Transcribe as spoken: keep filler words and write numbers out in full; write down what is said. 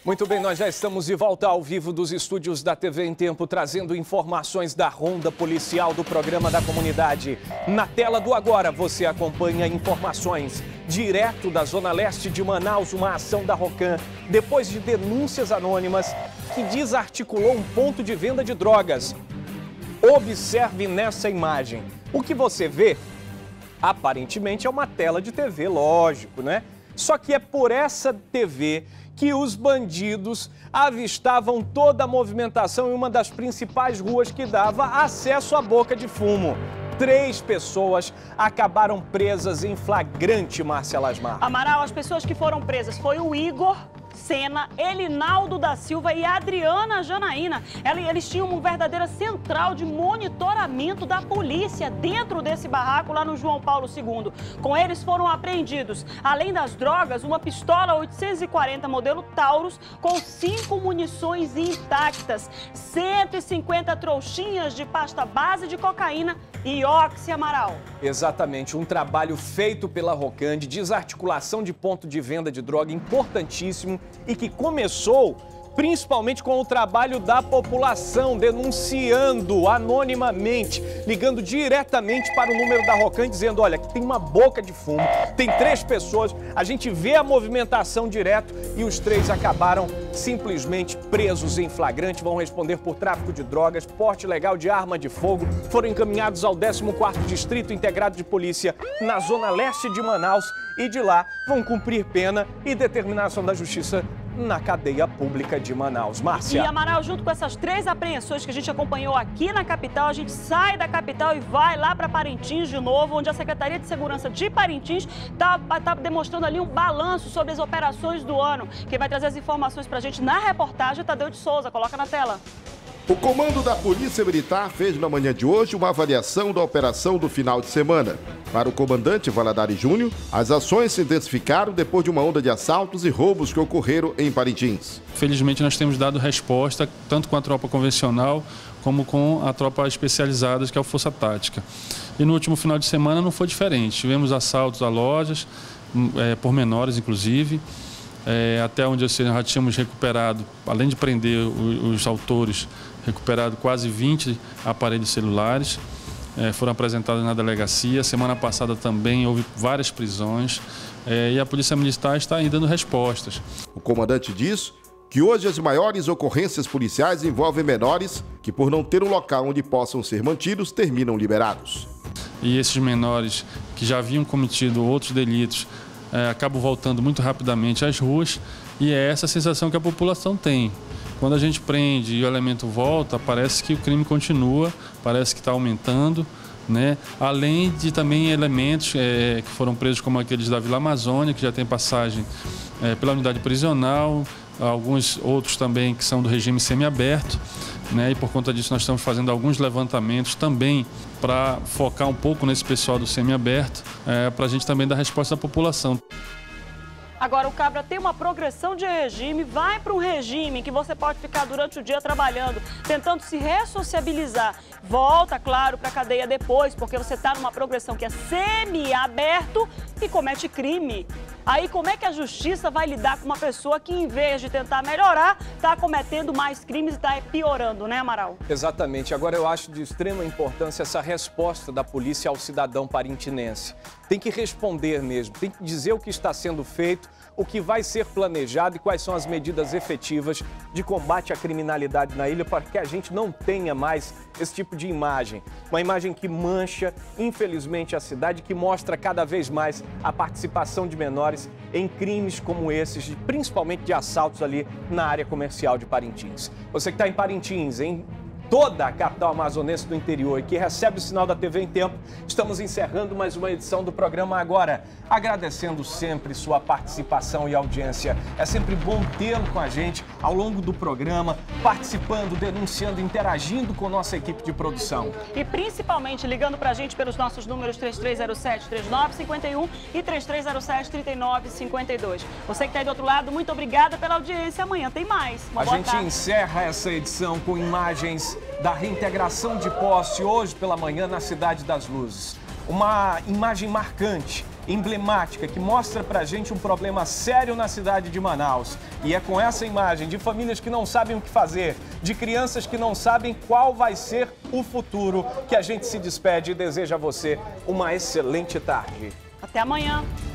Muito bem, nós já estamos de volta ao vivo dos estúdios da T V em Tempo, trazendo informações da ronda policial do programa da comunidade. Na tela do agora, você acompanha informações direto da Zona Leste de Manaus, uma ação da Rocan, depois de denúncias anônimas que desarticulou um ponto de venda de drogas. Observe nessa imagem. O que você vê, aparentemente, é uma tela de T V, lógico, né? Só que é por essa T V que os bandidos avistavam toda a movimentação em uma das principais ruas que dava acesso à boca de fumo. Três pessoas acabaram presas em flagrante, Márcia Lasmar. Amaral, as pessoas que foram presas foi o Igor Sena, Elinaldo da Silva e Adriana Janaína. Eles tinham uma verdadeira central de monitoramento da polícia dentro desse barraco lá no João Paulo segundo. Com eles foram apreendidos, além das drogas, uma pistola oitocentos e quarenta modelo Taurus com cinco munições intactas, cento e cinquenta trouxinhas de pasta base de cocaína e oxi, Amaral. Exatamente, um trabalho feito pela Rocan de desarticulação de ponto de venda de droga importantíssimo e que começou principalmente com o trabalho da população, denunciando anonimamente, ligando diretamente para o número da Rocan, dizendo, olha, aqui tem uma boca de fumo, tem três pessoas, a gente vê a movimentação direto e os três acabaram simplesmente presos em flagrante, vão responder por tráfico de drogas, porte ilegal de arma de fogo, foram encaminhados ao décimo quarto Distrito Integrado de Polícia na Zona Leste de Manaus e de lá vão cumprir pena e determinação da Justiça na cadeia pública de Manaus. Márcia. E, Amaral, junto com essas três apreensões que a gente acompanhou aqui na capital, a gente sai da capital e vai lá para Parintins de novo, onde a Secretaria de Segurança de Parintins está tá demonstrando ali um balanço sobre as operações do ano. Quem vai trazer as informações para a gente na reportagem é Tadeu de Souza. Coloca na tela. O comando da Polícia Militar fez na manhã de hoje uma avaliação da operação do final de semana. Para o comandante Valadares Júnior, as ações se intensificaram depois de uma onda de assaltos e roubos que ocorreram em Parintins. Felizmente nós temos dado resposta tanto com a tropa convencional como com a tropa especializada, que é a Força Tática. E no último final de semana não foi diferente. Tivemos assaltos a lojas, é, pormenores inclusive. É, até onde assim, nós já tínhamos recuperado, além de prender os, os autores, recuperado quase vinte aparelhos celulares, é, foram apresentados na delegacia. Semana passada também houve várias prisões é, e a Polícia Militar está aí dando respostas. O comandante diz que hoje as maiores ocorrências policiais envolvem menores que, por não ter um local onde possam ser mantidos, terminam liberados. E esses menores que já haviam cometido outros delitos É, acabam voltando muito rapidamente às ruas e é essa a sensação que a população tem. Quando a gente prende e o elemento volta, parece que o crime continua, parece que está aumentando, né? Além de também elementos é, que foram presos como aqueles da Vila Amazônia, que já tem passagem é, pela unidade prisional, alguns outros também que são do regime semiaberto, né? E por conta disso nós estamos fazendo alguns levantamentos também para focar um pouco nesse pessoal do semiaberto, é, para a gente também dar resposta à população. Agora, o Cabra tem uma progressão de regime, vai para um regime que você pode ficar durante o dia trabalhando, tentando se ressociabilizar. Volta, claro, para a cadeia depois, porque você está numa progressão que é semi-aberto e comete crime. Aí, como é que a justiça vai lidar com uma pessoa que, em vez de tentar melhorar, está cometendo mais crimes e está piorando, né, Amaral? Exatamente. Agora, eu acho de extrema importância essa resposta da polícia ao cidadão parintinense. Tem que responder mesmo, tem que dizer o que está sendo feito, o que vai ser planejado e quais são as medidas efetivas de combate à criminalidade na ilha para que a gente não tenha mais esse tipo de imagem. Uma imagem que mancha, infelizmente, a cidade, que mostra cada vez mais a participação de menores em crimes como esses, principalmente de assaltos ali na área comercial de Parintins. Você que está em Parintins, em toda a capital amazonense do interior e que recebe o sinal da T V em Tempo, estamos encerrando mais uma edição do programa Agora, agradecendo sempre sua participação e audiência. É sempre bom tê-lo com a gente ao longo do programa, participando, denunciando, interagindo com nossa equipe de produção. E principalmente ligando pra gente pelos nossos números três três zero sete, três nove cinco um e três três zero sete, três nove cinco dois. Você que está aí do outro lado, muito obrigada pela audiência. Amanhã tem mais. Uma a boa gente tarde. encerra essa edição com imagens da reintegração de posse hoje pela manhã na Cidade das Luzes. Uma imagem marcante emblemática que mostra pra gente um problema sério na cidade de Manaus. E é com essa imagem de famílias que não sabem o que fazer, de crianças que não sabem qual vai ser o futuro, que a gente se despede e deseja a você uma excelente tarde. Até amanhã.